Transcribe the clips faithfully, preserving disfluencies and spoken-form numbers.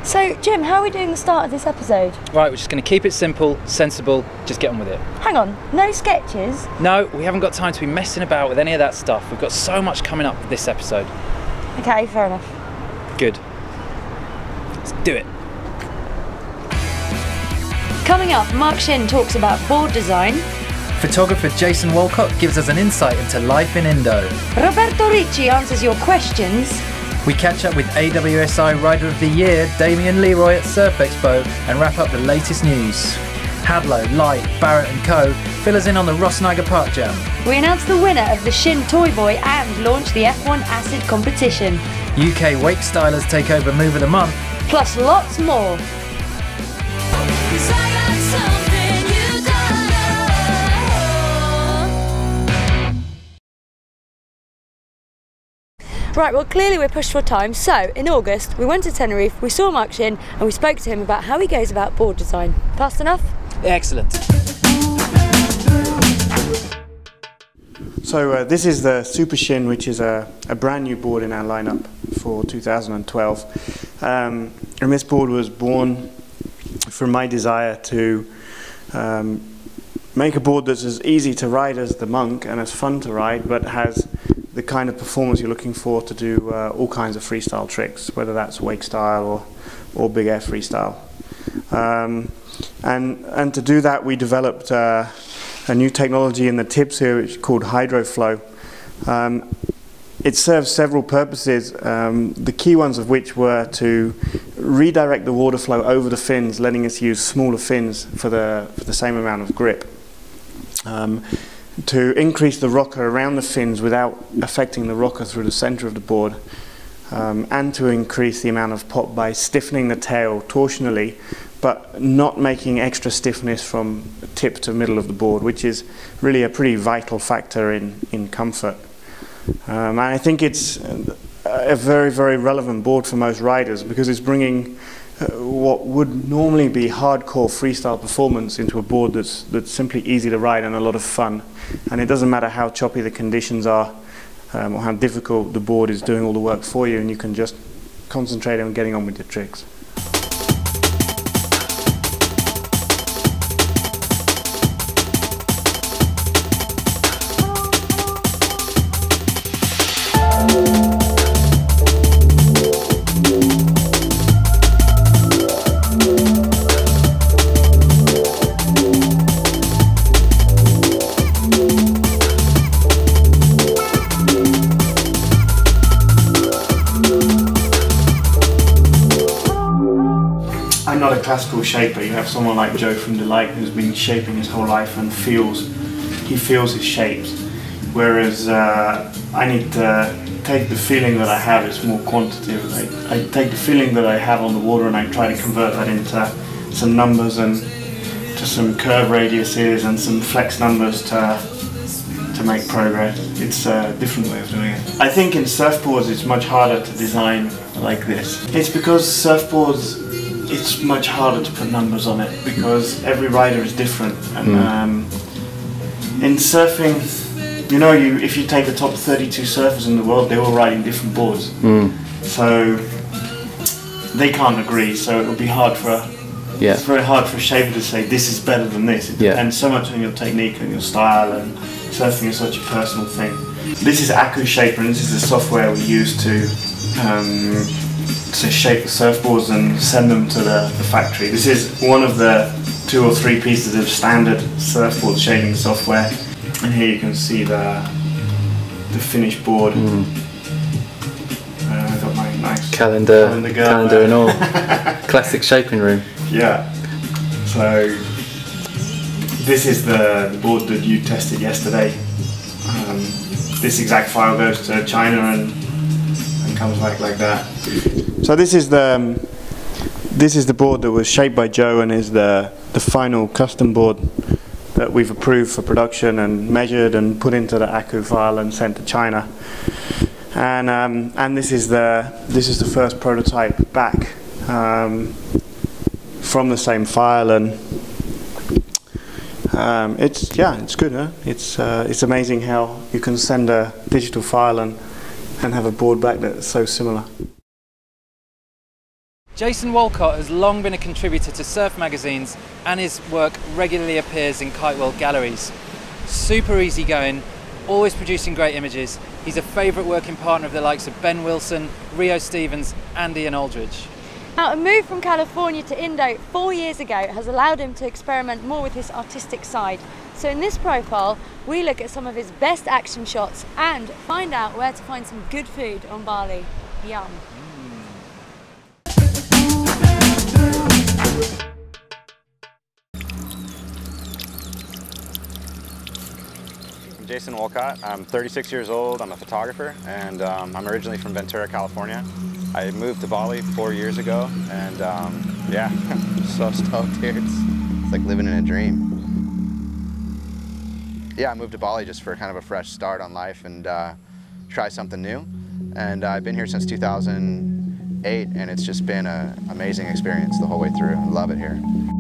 So, Jim, how are we doing the start of this episode? Right, we're just going to keep it simple, sensible, just get on with it. Hang on, no sketches? No, we haven't got time to be messing about with any of that stuff. We've got so much coming up for this episode. Okay, fair enough. Good. Let's do it. Coming up, Mark Shinn talks about board design. Photographer Jason Walcott gives us an insight into life in Indo. Roberto Ricci answers your questions. We catch up with A W S I Rider of the Year, Damien Leroy at Surf Expo, and wrap up the latest news. Hadlow, Light, Barret and Co fill us in on the Rhosneigr Park Jam. We announce the winner of the Shinn Toy Boy and launch the F one Acid competition. U K wake stylers take over Move of the Month. Plus lots more. Right, well clearly we're pushed for time, so in August we went to Tenerife, we saw Mark Shinn and we spoke to him about how he goes about board design. Fast enough? Excellent. So uh, this is the SuperShinn, which is a, a brand new board in our lineup for two thousand twelve. Um, and this board was born from my desire to um, make a board that's as easy to ride as the Monk and as fun to ride, but has the kind of performance you're looking for to do uh, all kinds of freestyle tricks, whether that's wake style or, or big air freestyle. Um, and, and to do that, we developed uh, a new technology in the tips here, which is called HydroFlow. Um, it serves several purposes, um, the key ones of which were to redirect the water flow over the fins, letting us use smaller fins for the, for the same amount of grip. Um, to increase the rocker around the fins without affecting the rocker through the center of the board, um, and to increase the amount of pop by stiffening the tail torsionally, but not making extra stiffness from tip to middle of the board, which is really a pretty vital factor in, in comfort. Um, and I think it's a very, very relevant board for most riders because it's bringing Uh, what would normally be hardcore freestyle performance into a board that's, that's simply easy to ride and a lot of fun. And it doesn't matter how choppy the conditions are um, or how difficult the board is doing all the work for you, and you can just concentrate on getting on with your tricks. Not a classical shaper. You have someone like Joe from Delight who's been shaping his whole life and feels he feels his shapes, whereas uh, I need to take the feeling that I have. It's more quantitative. I, I take the feeling that I have on the water and I try to convert that into some numbers and to some curve radiuses and some flex numbers to to make progress. It's a different way of doing it. I think in surfboards it's much harder to design like this. It's because surfboards, it's much harder to put numbers on it because every rider is different. And mm. um, in surfing, you know, you if you take the top thirty-two surfers in the world, they're all riding different boards. Mm. So they can't agree. So it would be hard for a, yeah. It's very hard for a shaper to say this is better than this. It yeah. depends so much on your technique and your style, and surfing is such a personal thing. This is AWSI, and this is the software we use to um, to shape the surfboards and send them to the, the factory. This is one of the two or three pieces of standard surfboard shaping software, and here you can see the the finished board. Mm. Uh, I've got my nice calendar, calendar, calendar and all. Classic shaping room. Yeah. So this is the, the board that you tested yesterday. Um, this exact file goes to China and and comes back like that. So this is the um, this is the board that was shaped by Joe and is the the final custom board that we've approved for production and measured and put into the A C U file and sent to China. And um, and this is the this is the first prototype back um, from the same file, and um, it's yeah it's good. Huh? It's uh, it's amazing how you can send a digital file and and have a board back that's so similar. Jason Walcott has long been a contributor to surf magazines and his work regularly appears in Kite World galleries. Super easygoing, always producing great images. He's a favourite working partner of the likes of Ben Wilson, Rio Stevens and Ian Aldridge. Now, a move from California to Indo four years ago has allowed him to experiment more with his artistic side. So in this profile, we look at some of his best action shots and find out where to find some good food on Bali. Yum. I'm Jason Walcott. I'm thirty-six years old. I'm a photographer, and um, I'm originally from Ventura, California. I moved to Bali four years ago, and um, yeah, I'm so stoked here. It's, it's like living in a dream. Yeah, I moved to Bali just for kind of a fresh start on life and uh, try something new. And uh, I've been here since two thousand eight, and it's just been an amazing experience the whole way through. I love it here.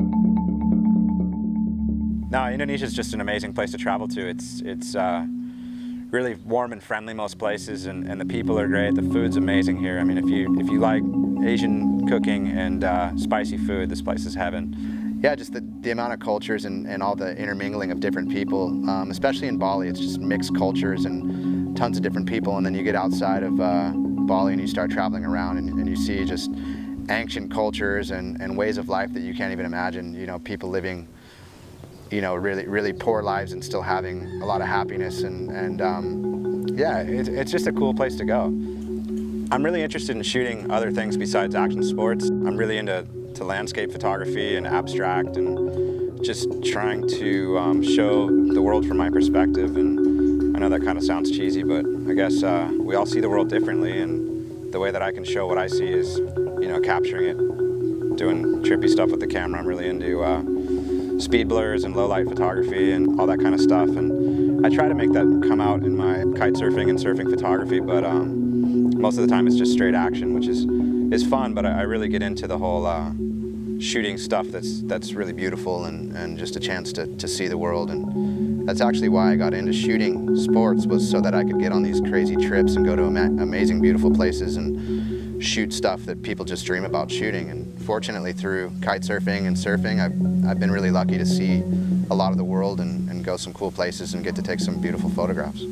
No, Indonesia is just an amazing place to travel to. It's it's uh, really warm and friendly most places, and, and the people are great. The food's amazing here. I mean, if you if you like Asian cooking and uh, spicy food, this place is heaven. Yeah, just the, the amount of cultures and, and all the intermingling of different people, um, especially in Bali. It's just mixed cultures and tons of different people, and then you get outside of uh, Bali and you start traveling around, and, and you see just ancient cultures and, and ways of life that you can't even imagine. You know, people living, you know, really, really poor lives and still having a lot of happiness, and, and um, yeah, it, it's just a cool place to go. I'm really interested in shooting other things besides action sports. I'm really into to landscape photography and abstract, and just trying to um, show the world from my perspective. And I know that kind of sounds cheesy, but I guess uh, we all see the world differently, and the way that I can show what I see is, you know, capturing it, doing trippy stuff with the camera. I'm really into uh, speed blurs and low light photography and all that kind of stuff, and I try to make that come out in my kite surfing and surfing photography, but um, most of the time it's just straight action, which is is fun, but I, I really get into the whole uh, shooting stuff that's that's really beautiful, and, and just a chance to, to see the world. And that's actually why I got into shooting sports, was so that I could get on these crazy trips and go to ama amazing beautiful places and shoot stuff that people just dream about shooting. And fortunately, through kite surfing and surfing, I've, I've been really lucky to see a lot of the world and, and go some cool places and get to take some beautiful photographs.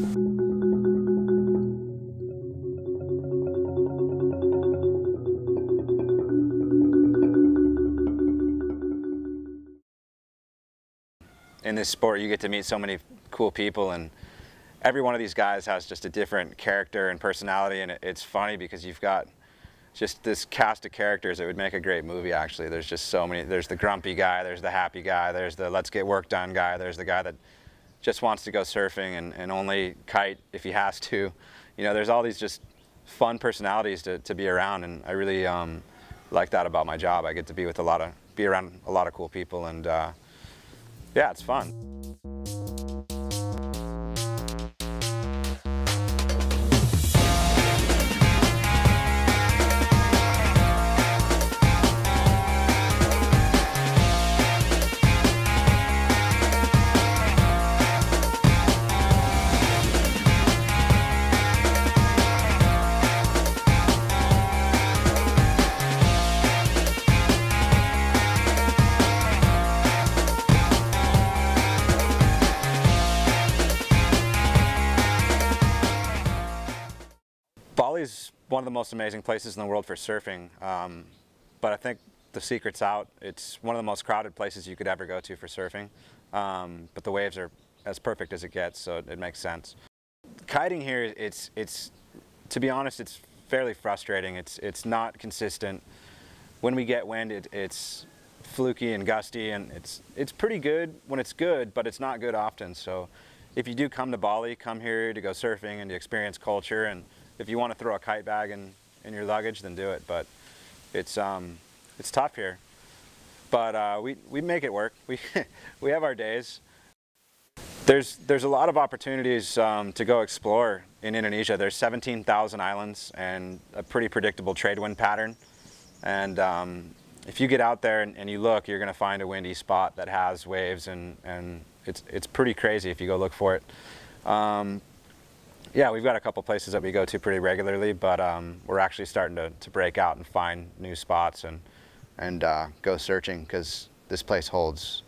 In this sport, you get to meet so many cool people, and every one of these guys has just a different character and personality, and it's funny because you've got just this cast of characters that would make a great movie, actually. There's just so many. There's the grumpy guy, there's the happy guy, there's the let's get work done guy, there's the guy that just wants to go surfing and, and only kite if he has to. You know, there's all these just fun personalities to, to be around, and I really um, like that about my job. I get to be with a lot of, be around a lot of cool people, and uh, yeah, it's fun. Bali's one of the most amazing places in the world for surfing, um, but I think the secret's out. It's one of the most crowded places you could ever go to for surfing, um, but the waves are as perfect as it gets, so it, it makes sense. Kiting here, it's, it's, to be honest, it's fairly frustrating. It's, it's not consistent. When we get wind, it, it's fluky and gusty, and it's, it's pretty good when it's good, but it's not good often. So if you do come to Bali, come here to go surfing and to experience culture, and if you want to throw a kite bag in, in your luggage, then do it. But it's, um, it's tough here. But uh, we, we make it work. We, we have our days. There's, there's a lot of opportunities um, to go explore in Indonesia. There's seventeen thousand islands and a pretty predictable trade wind pattern. And um, if you get out there and, and you look, you're going to find a windy spot that has waves, and, and it's, it's pretty crazy if you go look for it. Um, Yeah, we've got a couple places that we go to pretty regularly, but um, we're actually starting to, to break out and find new spots and, and uh, go searching, because this place holds.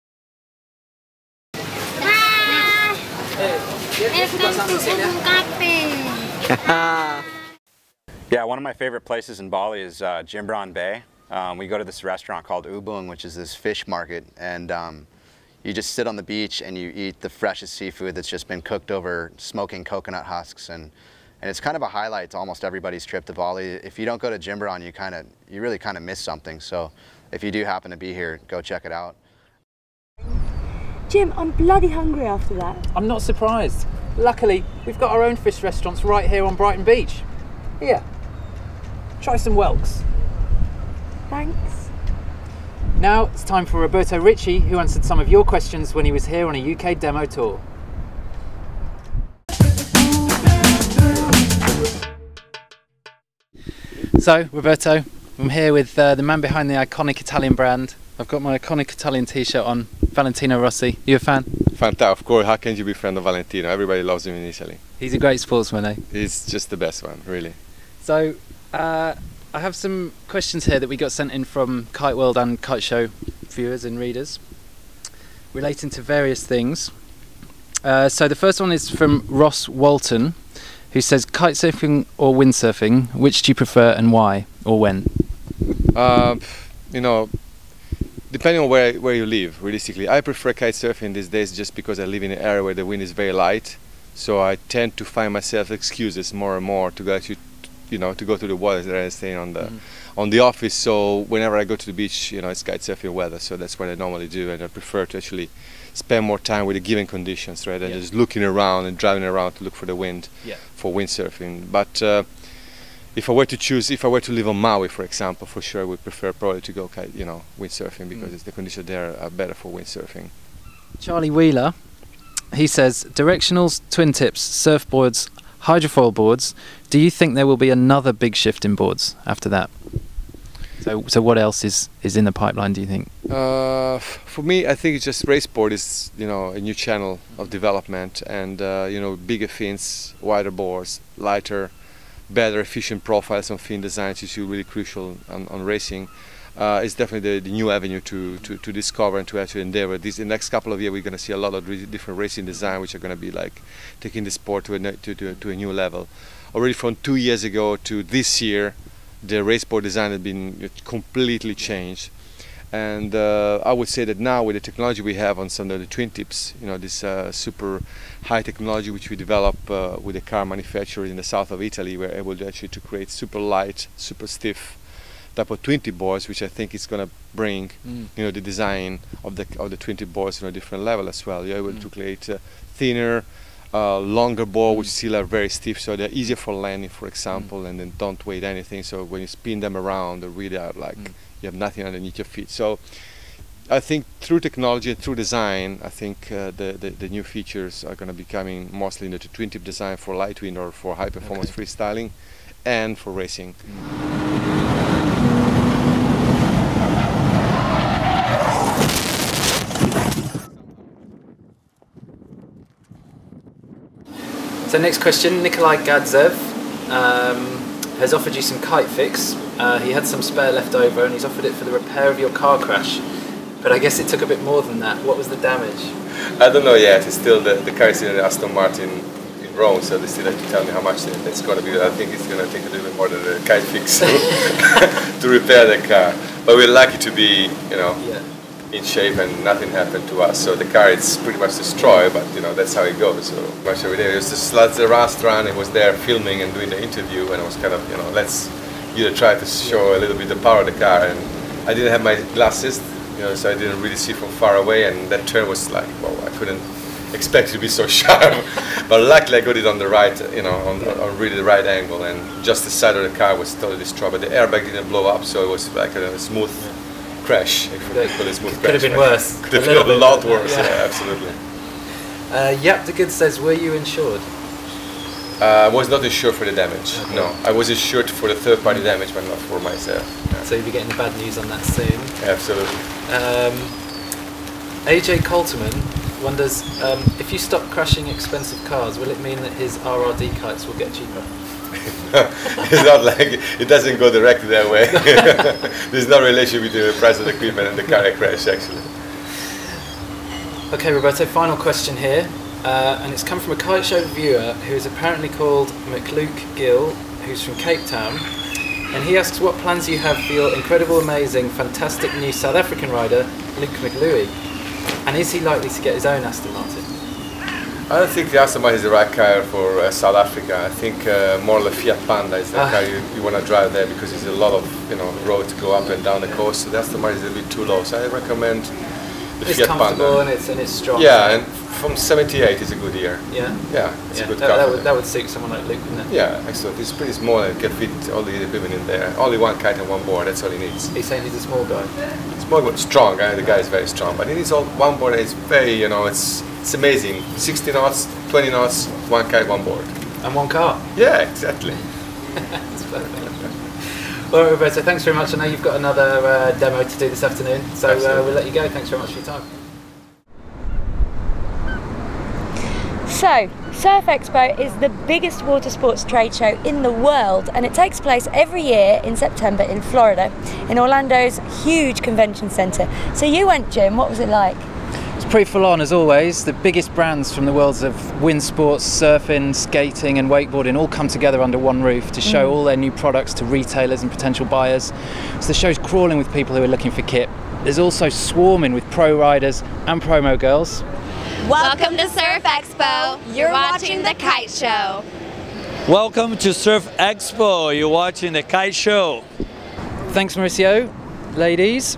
Yeah, one of my favorite places in Bali is uh, Jimbaran Bay. Um, we go to this restaurant called Boulding, which is this fish market, and um, you just sit on the beach and you eat the freshest seafood that's just been cooked over smoking coconut husks, and and it's kind of a highlight to almost everybody's trip to Bali. If you don't go to Jimbaran, you kind of you really kind of miss something. So if you do happen to be here, go check it out. Jim, I'm bloody hungry after that. I'm not surprised. Luckily, we've got our own fish restaurants right here on Brighton Beach. Here, try some whelks. Thanks. Now it's time for Roberto Ricci, who answered some of your questions when he was here on a U K demo tour. So, Roberto, I'm here with uh, the man behind the iconic Italian brand. I've got my iconic Italian t-shirt on, Valentino Rossi. You a fan? Fantastic, of course. How can you be a friend of Valentino? Everybody loves him in Italy. He's a great sportsman, eh? He's just the best one, really. So, uh, I have some questions here that we got sent in from Kite World and Kite Show viewers and readers relating to various things. Uh, so the first one is from Ross Walton, who says, kite surfing or windsurfing, which do you prefer and why, or when? Uh, you know, depending on where, where you live, realistically. I prefer kite surfing these days just because I live in an area where the wind is very light. So I tend to find myself excuses more and more to go to, you know, to go to the water that I stay on the, mm. on the office. So whenever I go to the beach, you know, it's kite surfing weather. So that's what I normally do, and I prefer to actually spend more time with the given conditions, rather than yeah. just looking around and driving around to look for the wind yeah. for windsurfing. But uh, if I were to choose, if I were to live on Maui, for example, for sure I would prefer probably to go, kite, you know, windsurfing, because mm. it's the conditions there are better for windsurfing. Charlie Wheeler, he says, directionals, twin tips, surfboards, hydrofoil boards. Do you think there will be another big shift in boards after that? So, so what else is is in the pipeline, do you think? Uh, for me, I think it's just raceboard is, you know, a new channel of development, and uh, you know, bigger fins, wider boards, lighter, better efficient profiles on fin designs, which is really crucial on, on racing. Uh, it's definitely the, the new avenue to, to, to discover and to actually endeavor. This, in the next couple of years, we're going to see a lot of really different racing design, which are going to be like taking the sport to a, to, to, to a new level. Already from two years ago to this year, the raceboard design has been completely changed. And uh, I would say that now, with the technology we have on some of the twin tips, you know, this uh, super high technology which we develop uh, with the car manufacturer in the south of Italy, we're able to actually to create super light, super stiff type of twin tip boards, which I think is going to bring, mm. you know, the design of the of the twin tip boards to a different level as well. You're able mm. to create a thinner, uh, longer board, mm. which still are very stiff, so they're easier for landing, for example, mm. and then don't weigh anything. So when you spin them around, they really are like mm. you have nothing underneath your feet. So I think through technology and through design, I think uh, the, the the new features are going to be coming mostly in the twin tip design for light wind or for high performance okay. freestyling, and for racing. Mm. So next question, Nikolai Gadzev um, has offered you some kite fix. Uh, he had some spare left over and he's offered it for the repair of your car crash. But I guess it took a bit more than that. What was the damage? I don't know yet. It's still the, the car is in Aston Martin in Rome, so they still have to tell me how much it's going to be. I think it's going to take a little bit more than a kite fix to repair the car. But we're lucky to be, you know, yeah. in shape, and nothing happened to us. So the car is pretty much destroyed, but you know, that's how it goes. So much every day. It was just like the restaurant. It was there filming and doing the interview, and I was kind of, you know, let's either try to show a little bit the power of the car. And I didn't have my glasses, you know, so I didn't really see from far away. And that turn was like, well, I couldn't expect it to be so sharp. But luckily, I got it on the right, you know, on, on really the right angle, and just the side of the car was totally destroyed. But the airbag didn't blow up, so it was like a smooth crash. If we call it smooth could crash, have been right? worse. Could have been a, a lot worse. Yeah, yeah, absolutely. Uh, Yap the Good says, were you insured? Uh, I was not insured for the damage. Okay. No, I was insured for the third-party damage, but not for myself. Yeah. So you'll be getting the bad news on that soon. Absolutely. Um, A J Colterman wonders, um, if you stop crashing expensive cars, will it mean that his R R D kites will get cheaper? It's not like, it doesn't go directly that way. There's no relation between the price of the equipment and the car crash, actually. Okay, Roberto, final question here, uh, and it's come from a kite show viewer who is apparently called McLuke Gill, who's from Cape Town, and he asks what plans you have for your incredible, amazing, fantastic new South African rider, Luke McLuey, and is he likely to get his own Aston Martin? I don't think the Aston Martin is the right car for uh, South Africa. I think uh, more the Fiat Panda is the ah. car you, you want to drive there, because there's a lot of you know road to go up and down the coast. So the Aston Martin is a bit too low. So I recommend the it's Fiat comfortable Panda. and it's and it's strong. Yeah, and from seventy-eight is a good year. Yeah, yeah, it's yeah. a good that, car. That would, that would suit someone like Luke, wouldn't it? Yeah, excellent. It's pretty small and can fit all the equipment in there. Only one kite and one board. That's all he needs. He's saying he's a small guy. Small but strong. Eh? The guy is very strong, but he needs all one board. It's very you know it's it's amazing. sixty knots, twenty knots, one kite, one board. And one car. Yeah, exactly. That's perfect. Well, Roberto, thanks very much. I know you've got another uh, demo to do this afternoon, so uh, we'll let you go. Thanks very much for your time. So, Surf Expo is the biggest water sports trade show in the world, and it takes place every year in September in Florida, in Orlando's huge convention centre. So you went, Jim, what was it like? It's pretty full on as always. The biggest brands from the worlds of wind sports, surfing, skating and wakeboarding all come together under one roof to show mm. all their new products to retailers and potential buyers. So the show's crawling with people who are looking for kit. There's also swarming with pro riders and promo girls. Welcome to Surf Expo. You're watching the Kite Show. Welcome to Surf Expo. You're watching the Kite Show. Thanks, Mauricio. Ladies.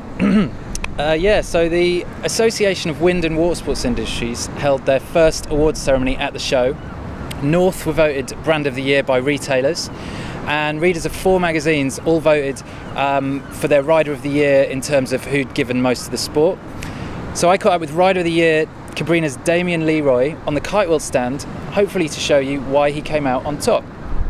uh, yeah, so the Association of Wind and Water Sports Industries held their first awards ceremony at the show. North were voted Brand of the Year by retailers, and readers of four magazines all voted um, for their Rider of the Year in terms of who'd given most to the sport. So I caught up with Rider of the Year Cabrina's Damien Leroy on the Kite World stand, hopefully to show you why he came out on top.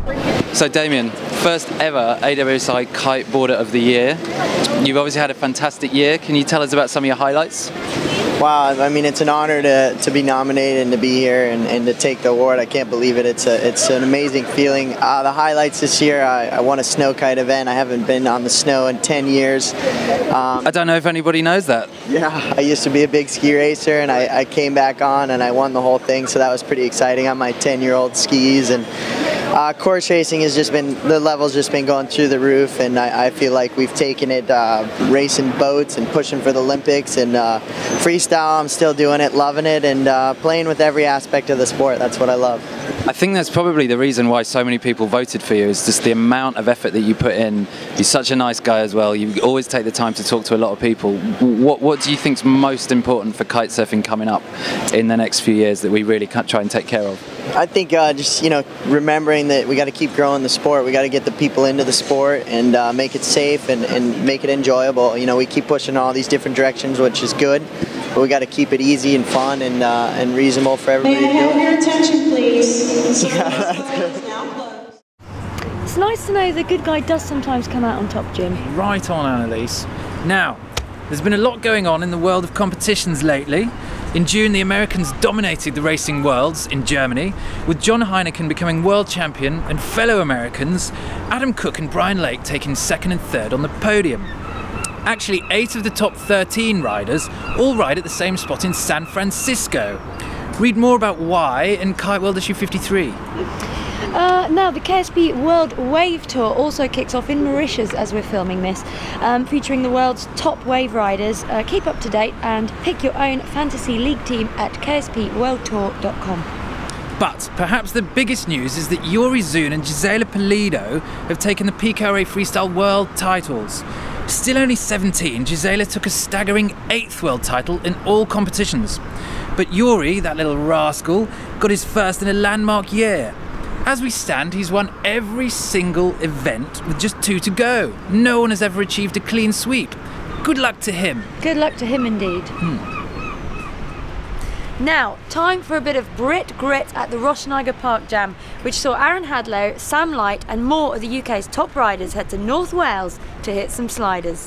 So Damien, first ever A W S I Kiteboarder of the Year. You've obviously had a fantastic year. Can you tell us about some of your highlights? Wow, I mean, it's an honor to, to be nominated and to be here and, and to take the award. I can't believe it. It's a, it's an amazing feeling. Uh, the highlights this year, I, I won a snow kite event. I haven't been on the snow in ten years. Um, I don't know if anybody knows that. Yeah, I used to be a big ski racer, and I, I came back on and I won the whole thing, so that was pretty exciting on my ten-year-old skis. And uh, course racing has just been, the level's just been going through the roof, and I, I feel like we've taken it uh, racing boats and pushing for the Olympics, and uh, freestyle, I'm still doing it, loving it, and uh, playing with every aspect of the sport. That's what I love. I think that's probably the reason why so many people voted for you, is just the amount of effort that you put in. You're such a nice guy as well. You always take the time to talk to a lot of people. What, what do you think is most important for kite surfing coming up in the next few years that we really can't try and take care of? I think uh, just, you know, remembering that we got to keep growing the sport. We got to get the people into the sport and uh, make it safe and, and make it enjoyable. You know, we keep pushing all these different directions, which is good, but we got to keep it easy and fun and, uh, and reasonable for everybody to do. May I have your attention, please? It's nice to know the good guy does sometimes come out on top, Jim. Right on, Annalise. Now, there's been a lot going on in the world of competitions lately. In June, the Americans dominated the racing worlds in Germany, with John Heineken becoming world champion and fellow Americans, Adam Cook and Brian Lake, taking second and third on the podium. Actually, eight of the top thirteen riders all ride at the same spot in San Francisco. Read more about why in Kite World issue fifty-three. Uh, now, the K S P World Wave Tour also kicks off in Mauritius as we're filming this, um, featuring the world's top wave riders. Uh, keep up to date and pick your own fantasy league team at k s p world tour dot com. But perhaps the biggest news is that Yuri Zun and Gisela Pulido have taken the P K R A Freestyle World titles. Still only seventeen, Gisela took a staggering eighth world title in all competitions. But Yuri, that little rascal, got his first in a landmark year. As we stand, he's won every single event with just two to go. No one has ever achieved a clean sweep. Good luck to him. Good luck to him indeed. Hmm. Now, time for a bit of Brit grit at the Rhosneigr Park Jam, which saw Aaron Hadlow, Sam Light and more of the U K's top riders head to North Wales to hit some sliders.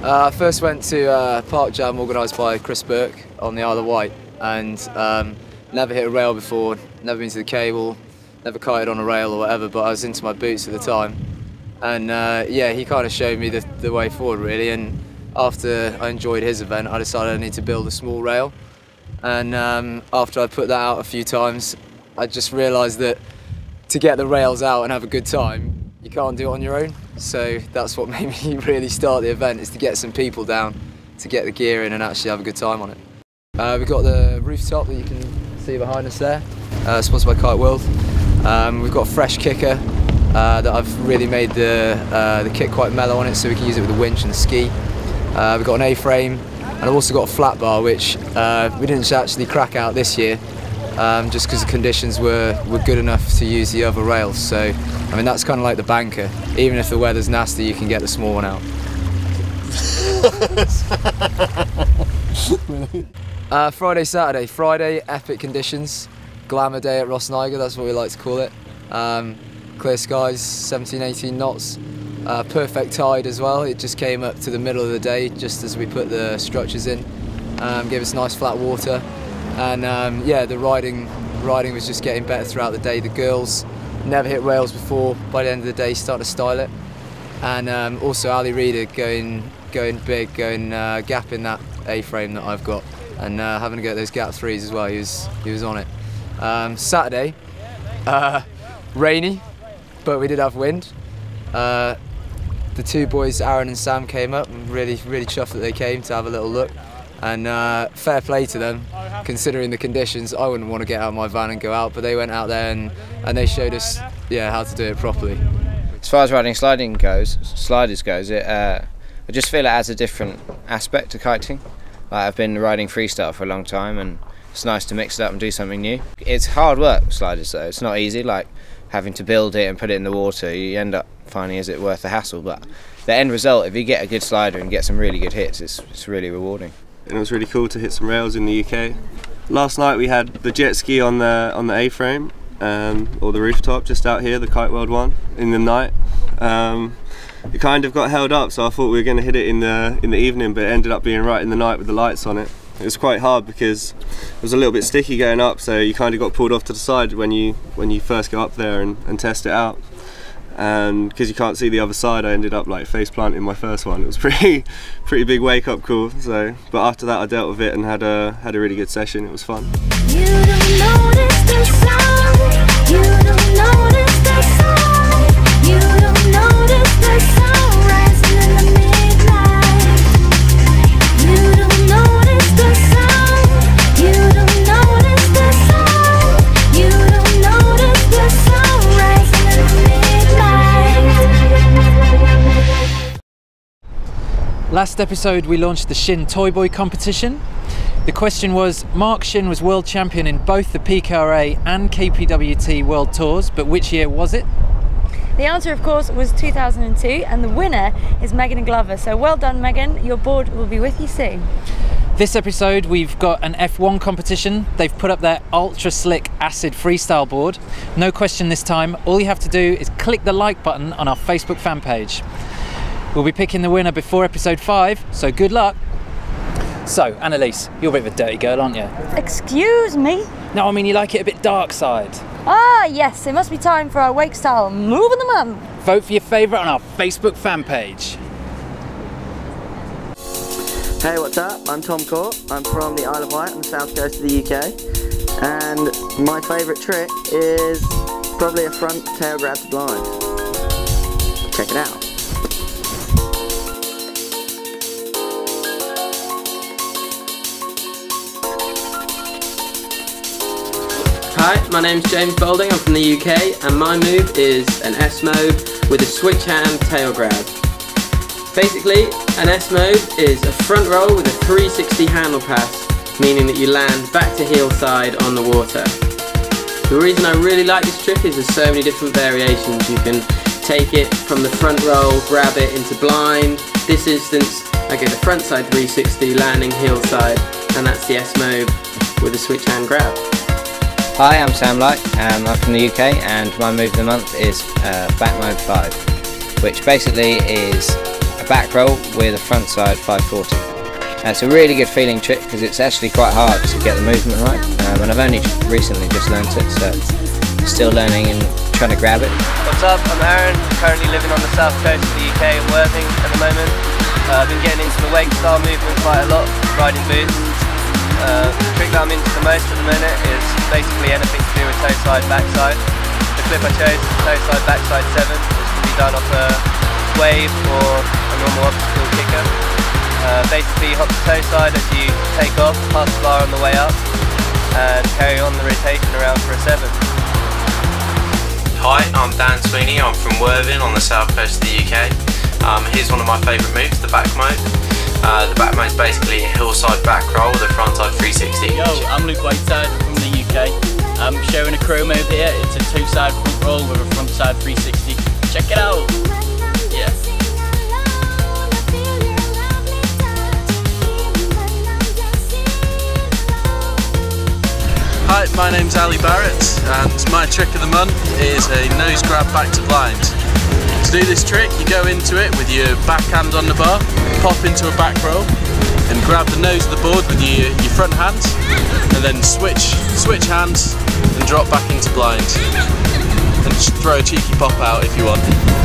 Uh, I first went to uh, Park Jam organised by Chris Burke on the Isle of Wight, and um, never hit a rail before, never been to the cable, never kited on a rail or whatever, but I was into my boots at the time. And uh, yeah, he kind of showed me the, the way forward really, and after I enjoyed his event I decided I need to build a small rail. And um, after I put that out a few times, I just realised that to get the rails out and have a good time, you can't do it on your own. So that's what made me really start the event, is to get some people down, to get the gear in and actually have a good time on it. Uh, we've got the rooftop that you can see behind us there, uh, sponsored by Kite World. Um, we've got a fresh kicker uh, that I've really made the, uh, the kit quite mellow on it, so we can use it with the winch and the ski. Uh, we've got an A-frame, and I've also got a flat bar, which uh, we didn't actually crack out this year, um, just because the conditions were, were good enough to use the other rails. So, I mean, that's kind of like the banker. Even if the weather's nasty, you can get the small one out. uh, Friday, Saturday. Friday, epic conditions. Glamour day at Rhosneigr, that's what we like to call it. Um, clear skies, seventeen, eighteen knots. Uh, perfect tide as well. It just came up to the middle of the day just as we put the structures in. Um, gave us nice flat water, and um, yeah, the riding riding was just getting better throughout the day. The girls never hit rails before. By the end of the day, started to style it, and um, also Ali Reader going going big, going uh, gapping that A-frame that I've got, and uh, having to go at those gap threes as well. He was he was on it. Um, Saturday, uh, rainy, but we did have wind. Uh, the two boys, Aaron and Sam, came up, and really, really chuffed that they came to have a little look. And uh, fair play to them, considering the conditions. I wouldn't want to get out of my van and go out, but they went out there and, and they showed us, yeah, how to do it properly. As far as riding sliding goes, sliders goes, it, uh, I just feel it adds a different aspect to kiting. Like, I've been riding freestyle for a long time, and it's nice to mix it up and do something new. It's hard work with sliders though. It's not easy, like having to build it and put it in the water. You end up finding, is it worth the hassle? But the end result, if you get a good slider and get some really good hits, it's, it's really rewarding. And it was really cool to hit some rails in the U K. Last night we had the jet ski on the on the A-frame, um, or the rooftop just out here, the Kite World one, in the night. Um, it kind of got held up, so I thought we were going to hit it in the in the evening, but it ended up being right in the night with the lights on it. It was quite hard because it was a little bit sticky going up, so you kind of got pulled off to the side when you when you first go up there and, and test it out. And because you can't see the other side, I ended up like face planting my first one. It was pretty pretty big wake up call. So, but after that I dealt with it and had a had a really good session. It was fun. You don't notice the sound. You don't notice the sound. You don't notice the sound rising in the midnight. You don't notice the sound. You don't notice the sound. You don't notice the sound rising in the midnight. Last episode we launched the Shinn Toy Boy competition. The question was, Mark Shinn was world champion in both the P K R A and K P W T World Tours, but which year was it? The answer, of course, was two thousand two, and the winner is Megan Glover. So well done, Megan. Your board will be with you soon. This episode we've got an F one competition. They've put up their ultra slick acid freestyle board. No question this time. All you have to do is click the like button on our Facebook fan page. We'll be picking the winner before episode five, so good luck. So, Annalise, you're a bit of a dirty girl, aren't you? Excuse me? No, I mean you like it a bit dark side. Ah, yes, it must be time for our wake style move of the month. Vote for your favourite on our Facebook fan page. Hey, what's up? I'm Tom Court. I'm from the Isle of Wight on the south coast of the U K. And my favourite trick is probably a front tail grab to blind. Check it out. Hi, my name's James Boulding, I'm from the U K, and my move is an S mode with a switch hand tail grab. Basically, an S mode is a front roll with a three sixty handle pass, meaning that you land back to heel side on the water. The reason I really like this trick is there's so many different variations. You can take it from the front roll, grab it into blind. This instance, I go the front side three sixty, landing heel side, and that's the S mode with a switch hand grab. Hi, I'm Sam Light, um, I'm from the U K, and my move of the month is uh, back mode five, which basically is a back roll with a front side five forty. And it's a really good feeling trick because it's actually quite hard to get the movement right, um, and I've only recently just learnt it, so still learning and trying to grab it. What's up, I'm Aaron, currently living on the south coast of the U K in Worthing at the moment. Uh, I've been getting into the wake style movement quite a lot, riding boots. Uh, the trick that I'm into the most at the minute is basically anything to do with toe side, backside. The clip I chose is toe side, backside seven, which can be done off a wave or a normal obstacle kicker. Uh, basically hop to toe side as you take off, pass the bar on the way up, and carry on the rotation around for a seven. Hi, I'm Dan Sweeney, I'm from Worthing on the south coast of the U K. Um, here's one of my favourite moves, the back mode. Uh, the back mode is basically a hillside back roll with a frontside three sixty. Yo, I'm Lou Wainman from the U K. I'm showing a crew move here. It's a two side front roll with a frontside three sixty. Check it out! Yeah. Hi, my name's Ali Barrett, and my trick of the month is a nose grab back to blind. To do this trick, you go into it with your backhand on the bar, pop into a back roll, and grab the nose of the board with your, your front hand, and then switch, switch hands, and drop back into blind. And just throw a cheeky pop out if you want.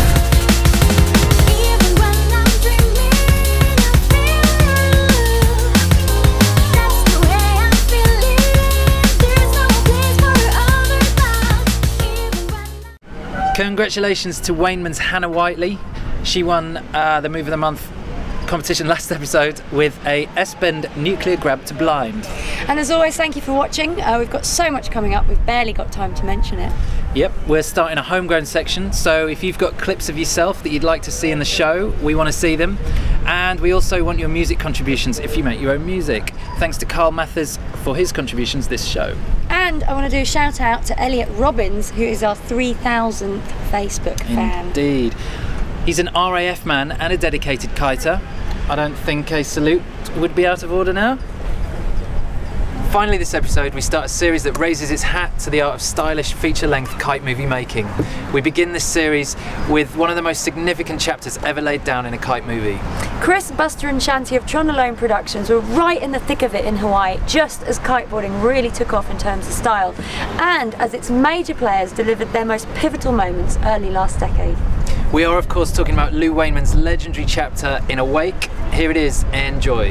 Congratulations to Wainman's Hannah Whiteley. She won uh, the Move of the Month competition last episode with a S-bend nuclear grab to blind. And as always, thank you for watching. Uh, we've got so much coming up, we've barely got time to mention it. Yep, we're starting a homegrown section, so if you've got clips of yourself that you'd like to see in the show, we want to see them. And we also want your music contributions if you make your own music. Thanks to Carl Mathers for his contributions this show. And I want to do a shout out to Elliot Robbins, who is our three thousandth Facebook fan. Indeed. He's an R A F man and a dedicated kiter. I don't think a salute would be out of order now. Finally this episode we start a series that raises its hat to the art of stylish feature-length kite movie making. We begin this series with one of the most significant chapters ever laid down in a kite movie. Chris, Buster and Shanti of Tronolone Productions were right in the thick of it in Hawaii, just as kiteboarding really took off in terms of style, and as its major players delivered their most pivotal moments early last decade. We are of course talking about Lou Wainman's legendary chapter in Awake. Here it is, enjoy.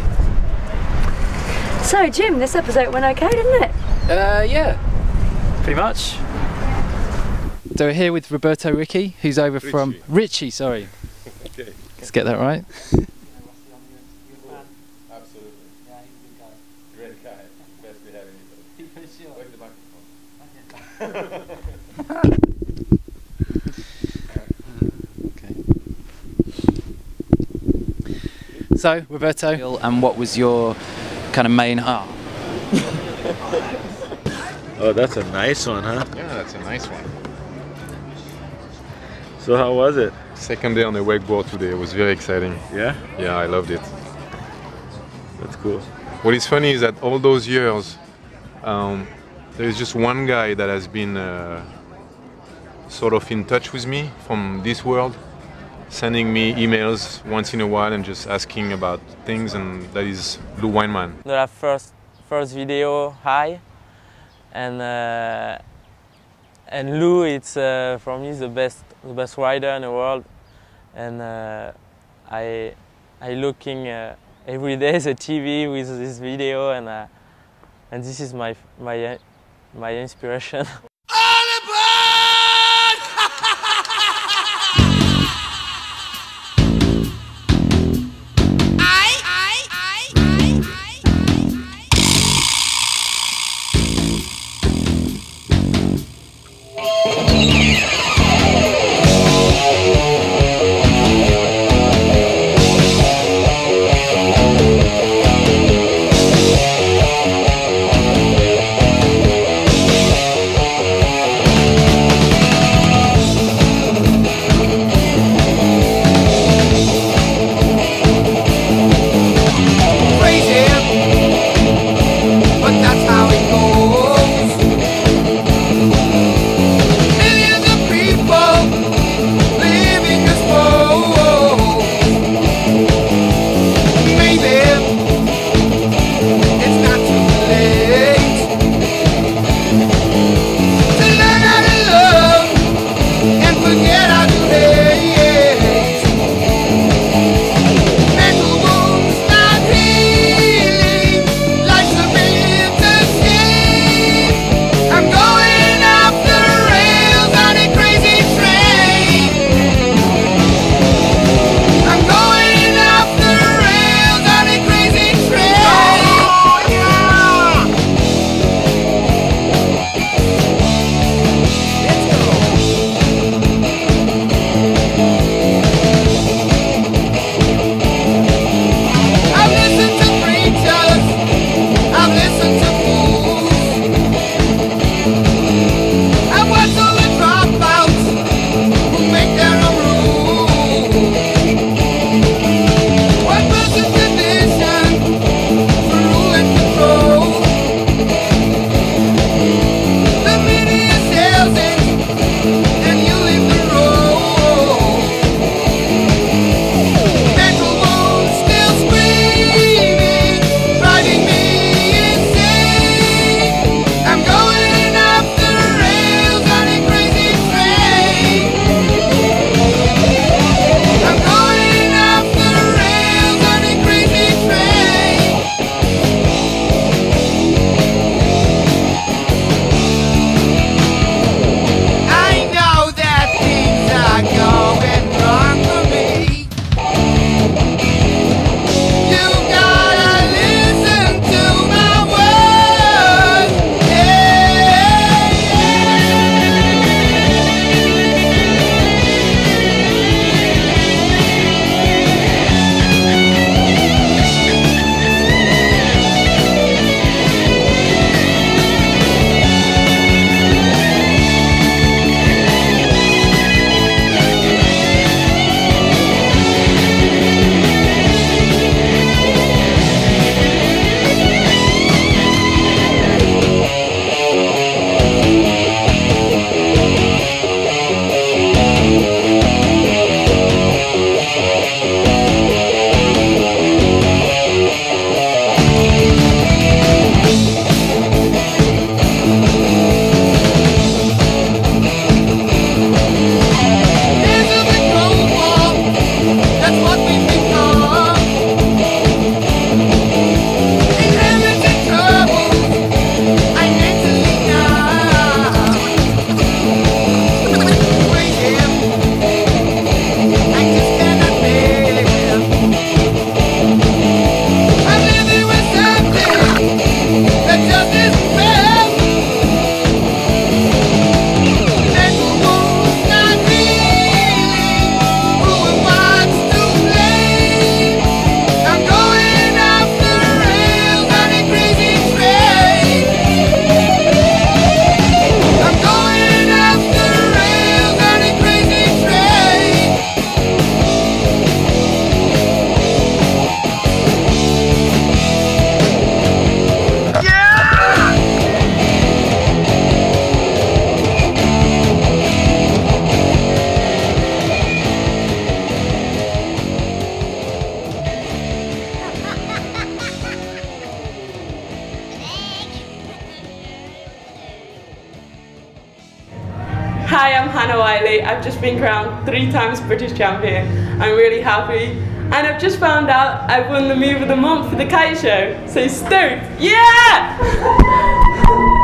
So Jim, this episode went okay, didn't it? Uh, yeah, pretty much. So we're here with Roberto Ricci, who's over Richie. from... Richie, sorry. Okay. Let's get that right. Absolutely. Yeah, he's a good guy. Great guy. Best we have anybody. Sure. Where's the microphone? So, Roberto, and what was your kind of main... Oh. Oh, that's a nice one, huh? Yeah, that's a nice one. So how was it? Second day on the wakeboard today. It was very exciting. Yeah? Yeah, I loved it. That's cool. What is funny is that all those years, um, there is just one guy that has been uh, sort of in touch with me from this world, sending me emails once in a while and just asking about things, and that is Lou Wainman. The first first video, hi, and uh, and Lou, it's uh, for me the best the best rider in the world, and uh, I I looking uh, every day the T V with this video, and uh, and this is my my my inspiration. I've just been crowned three times British champion. I'm really happy. And I've just found out I've won the move of the month for the kite show. So stoked. Yeah!